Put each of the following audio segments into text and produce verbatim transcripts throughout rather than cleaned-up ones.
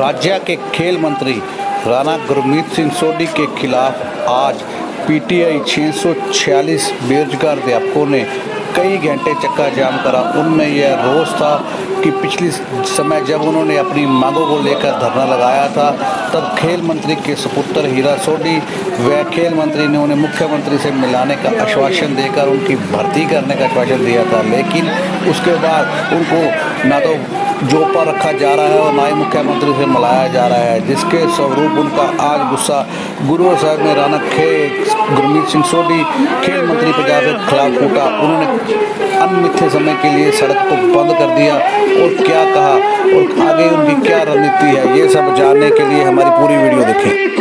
राज्य के खेल मंत्री राणा गुरमीत सिंह सोढी के खिलाफ आज पीटीआई छः सौ छियालीस बेरोजगार अध्यापकों ने कई घंटे चक्का जाम करा। उनमें यह रोष था कि पिछले समय जब उन्होंने अपनी मांगों को लेकर धरना लगाया था तब खेल मंत्री के सुपुत्र हीरा सोढी व खेल मंत्री ने उन्हें मुख्यमंत्री से मिलाने का आश्वासन देकर उनकी भर्ती करने का आश्वासन दिया था, लेकिन उसके बाद उनको ना तो जॉब पर रखा जा रहा है और ना ही मुख्यमंत्री से मिलाया जा रहा है, जिसके स्वरूप उनका आज गुस्सा गुरु साहब में राणा खे गुरमीत सिंह सोढी खेल मंत्री पंजाब के खिलाफ फूटा। उन्होंने अनमिथे समय के लिए सड़क को बंद कर दिया और क्या कहा और आगे उनकी क्या रणनीति है, ये सब जानने के लिए हमारी पूरी वीडियो देखें।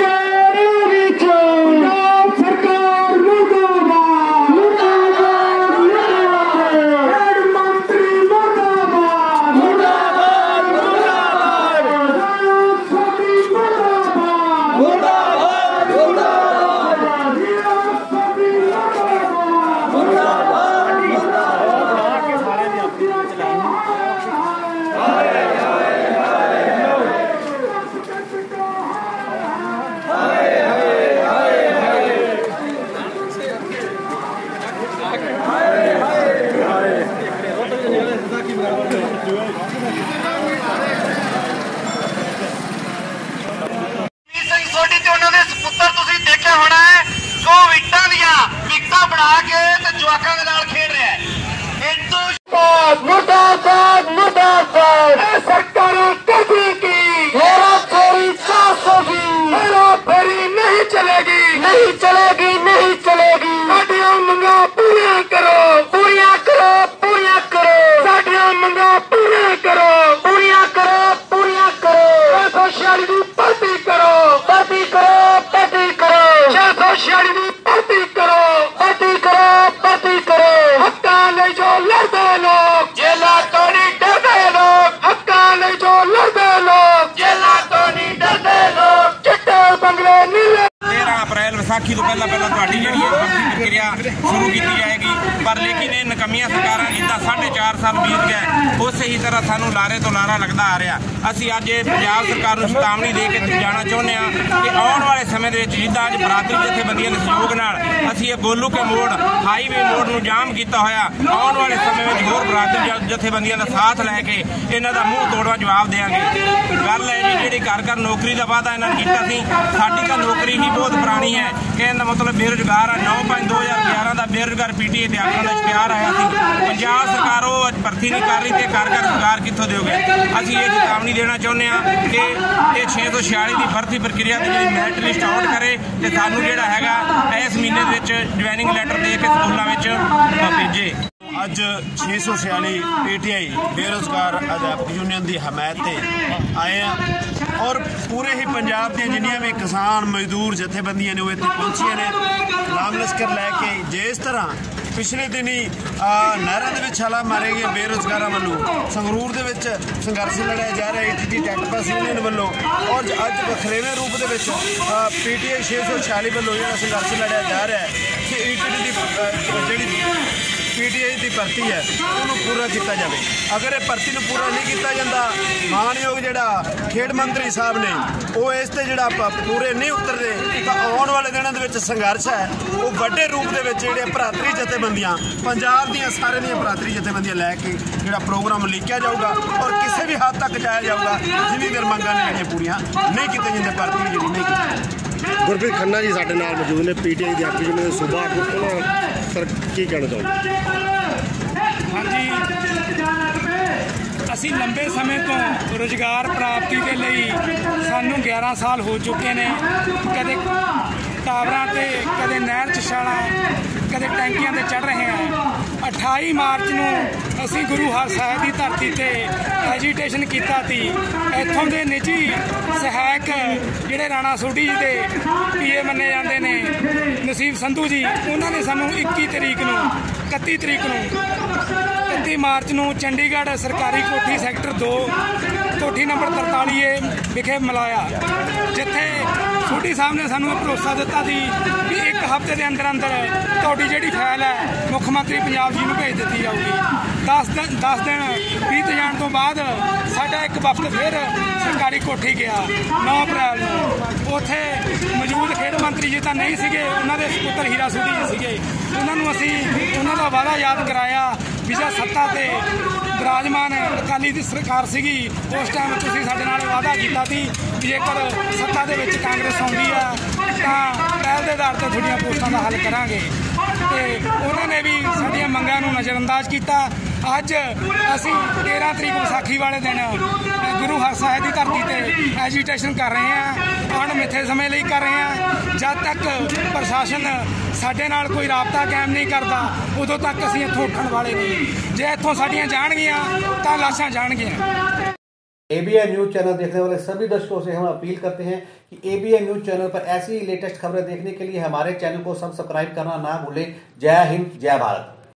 मुर्दाबाद मुर्दाबाद सरकारों कभी की हेरा फेरी सासोगी हेरा फेरी नहीं चलेगी नहीं चलेगी नहीं चलेगी साडियां मंगा पूरियां करो पूरियां करो पूरियां करो साडियां मंगा पूरियां करो पूरियां करो पूरियां करो छह सौ छियाली की भर्ती करो भर्ती करो भर्ती करो छह सौ छियाली की भर्ती करो भर्ती करो भर्ती करो हक्कां लई जो लड़दे लोग जेला तो नहीं डरदे लोग हक्कां लई जो लड़दे लोग जेला तो नहीं डरदे लोग चिट्टे बंगले नीले तेरह अप्रैल विसाखी तो पहला पहला तुहाडी जिहड़ी भर्ती प्रक्रिया शुरू की जाएगी, पर लेकिन ये नकमियां सरकारां जिद्दां साढ़े चार साल बीत गए उस ही तरह सानू लारे तो लारा लगता आ रहा। असीं अज पंजाब सरकार नूं चेतावनी दे के जाना चाहुंदे हां कि आउण वाले समय दे विच जिद्दां अज बरादरी जथेबंदियां दे सहयोग नाल असीं ये गोलू के मोड़ हाईवे मोड़ नूं जाम कीता होया, आउण वाले समय विच होर बरादरी जथेबंदियां दा साथ लैके इन्हां दा मूँह तोड़वा जवाब देंगे। गल है जी जिहड़ी घर घर नौकरी का वादा इन्हां ने कीता सी, साडी तां नौकरी ही बहुत पुरानी है, कहने का मतलब बेरोजगार है। नौ पाँच दो हज़ार ग्यारह का बेरोजगार पीटीए अध्यापकों का इश्तिहार आया थी, पंजाब सरकार वो भर्ती नहीं कर रही तो घर घर रोजगार कितों दोगे। असीं ये चेतावनी देना चाहुंदे हां कि ये छे सौ छियाली की भर्ती प्रक्रिया की जी मैरिट लिस्ट आउट करे तो सानू जिहड़ा हैगा इस महीने दे विच ज्वाइनिंग लैटर दे के स्कूलों में भेजे। अज छे सौ छियाली पीटीआई बेरोजगार अध्यापक यूनियन की हमायत से आए हैं और पूरे ही पंजाब दी जिन्नियां भी किसान मजदूर जथेबंदियां ने वो इत्थे पहुंचियां ने लाम लश्कर लैके। जिस तरह पिछले दिन ही नहरों के छाला मारे गए बेरोजगारों वालों संगरूर के संघर्ष लड़ाया जा रहा है जी टैट पास यूनियन वालों, और अज वखरेवें रूप के पीटीआई छे सौ छियाली वालों जो संघर्ष लड़ाया जा रहा है कि ईटी की जी पीटीआई की भर्ती है उन्होंने पूरा किया जाए। अगर ये भर्ती में पूरा नहीं किया जाता, मानयोग जिहड़ा खेड मंत्री साहब ने वो इस ते जिहड़ा पूरे नहीं उतरते तो आने वाले दिनों के संघर्ष है वो बड़े रूप के जिहड़े भरातरी जथेबंदियां पंजाब दी सारे दी भरातरी जथेबंदियां लैके जिहड़ा प्रोग्राम लिखिया जाऊगा और किसी भी हद तक जाया जाऊगा जिन्नी देर मंगां ने जिहड़ियां पूरियां नहीं की जाती भर्ती जिहड़ी नहीं की। गुरप्रीत खन्ना जी साडे नाल मौजूद ने पीटीआई अध्यापक यूनियन के सूबा सर की कहना चाहोगे? हाँ जी, असी लंबे समय तो रोजगार प्राप्ति के लिए सानू ग्यारह साल हो चुके हैं, कदे टावरां ते कदे नहर च छाला कदे टैंकियां ते चढ़ रहे हैं। अठाई मार्च नूं असी गुरु साहिब की धरती ते एजीटेशन कीता सी। इत्थों के निजी सहायक जिहड़े राणा सोढी जी के पीए मन्ने जाते हैं नसीब संधू जी, उन्होंने सानू इक्की तरीक नूं इकत्ती तरीक नूं इकत्ती मार्च नूं चंडीगढ़ सरकारी कोठी सैक्टर दो कोठी नंबर तरताली ए विखे मिलाया, जिथे सोढी साहब ने सानू भरोसा दिता सी कि एक हफ्ते के अंदर अंदर तुहाडी जिहड़ी फाइल है मुख्यमंत्री पंजाब जी नूं भेज दी जाऊगी। दस दिन दस दिन बीत जाने तो बाद साडा एक वफद फिर सरकारी कोठी गया नौ अप्रैल ਨੂੰ ਉੱਥੇ ਮੌਜੂਦ ਖੇਡ ਮੰਤਰੀ ਜੀ ਤਾਂ ਨਹੀਂ ਸੀਗੇ, ਉਹਨਾਂ ਦੇ ਸਪੁੱਤਰ ਹੀਰਾ ਸੋਢੀ ਜੀ ਸੀਗੇ। ਉਹਨਾਂ ਨੂੰ ਅਸੀਂ ਉਹਨਾਂ ਦਾ ਵਾਅਦਾ ਯਾਦ ਕਰਾਇਆ ਵੀ ਜੇ ਸੱਤਾ ਤੇ ਵਿਰਾਜਮਾਨ ਅਕਾਲੀ ਦੀ ਸਰਕਾਰ ਸੀਗੀ ਉਸ ਟਾਈਮ ਤੁਸੀਂ ਸਾਡੇ ਨਾਲ ਵਾਅਦਾ ਕੀਤਾ ਸੀ ਵੀ ਜੇਕਰ ਸੱਤਾ ਦੇ ਵਿੱਚ ਕਾਂਗਰਸ ਆਉਂਦੀ ਆ ਤਾਂ ਪਹਿਲ ਦੇ ਆਧਾਰ ਤੇ ਤੁਹਾਡੀਆਂ ਪੋਸਟਾਂ ਦਾ ਹੱਲ ਕਰਾਂਗੇ। ਤੇ ਉਹਨਾਂ ਨੇ ਵੀ ਸਾਡੀਆਂ ਮੰਗਾਂ ਨੂੰ ਨਜ਼ਰਅੰਦਾਜ਼ ਕੀਤਾ। ਅੱਜ ਅਸੀਂ तेरह ਤਰੀਕ ਵਿਸਾਖੀ ਵਾਲੇ ਦਿਨ ਗੁਰੂ ਸਾਹਿਬ ਦੀ ਧਰਤੀ ਤੇ ਐਜੀਟੇਸ਼ਨ ਕਰ ਰਹੇ ਹਾਂ, ਅਣਮਿੱਥੇ ਸਮੇਂ ਲਈ ਕਰ ਰਹੇ ਹਾਂ। ਜਦ ਤੱਕ ਪ੍ਰਸ਼ਾਸਨ ਸਾਡੇ ਨਾਲ ਕੋਈ ਰਾਬਤਾ ਕਾਇਮ ਨਹੀਂ ਕਰਦਾ ਉਦੋਂ ਤੱਕ ਅਸੀਂ ਇੱਥੋਂ ਉੱਠਣ ਵਾਲੇ ਨਹੀਂ। ਜੇ ਇੱਥੋਂ ਸਾਡੀਆਂ ਜਾਣਗੀਆਂ ਤਾਂ ਲਾਸ਼ਾਂ जाएंगियां। एबीएन न्यूज चैनल देखने वाले सभी दर्शकों से हम अपील करते हैं कि एबीएन न्यूज चैनल पर ऐसी लेटेस्ट खबरें देखने के लिए हमारे चैनल को सब्सक्राइब करना ना भूलें। जय हिंद, जय भारत।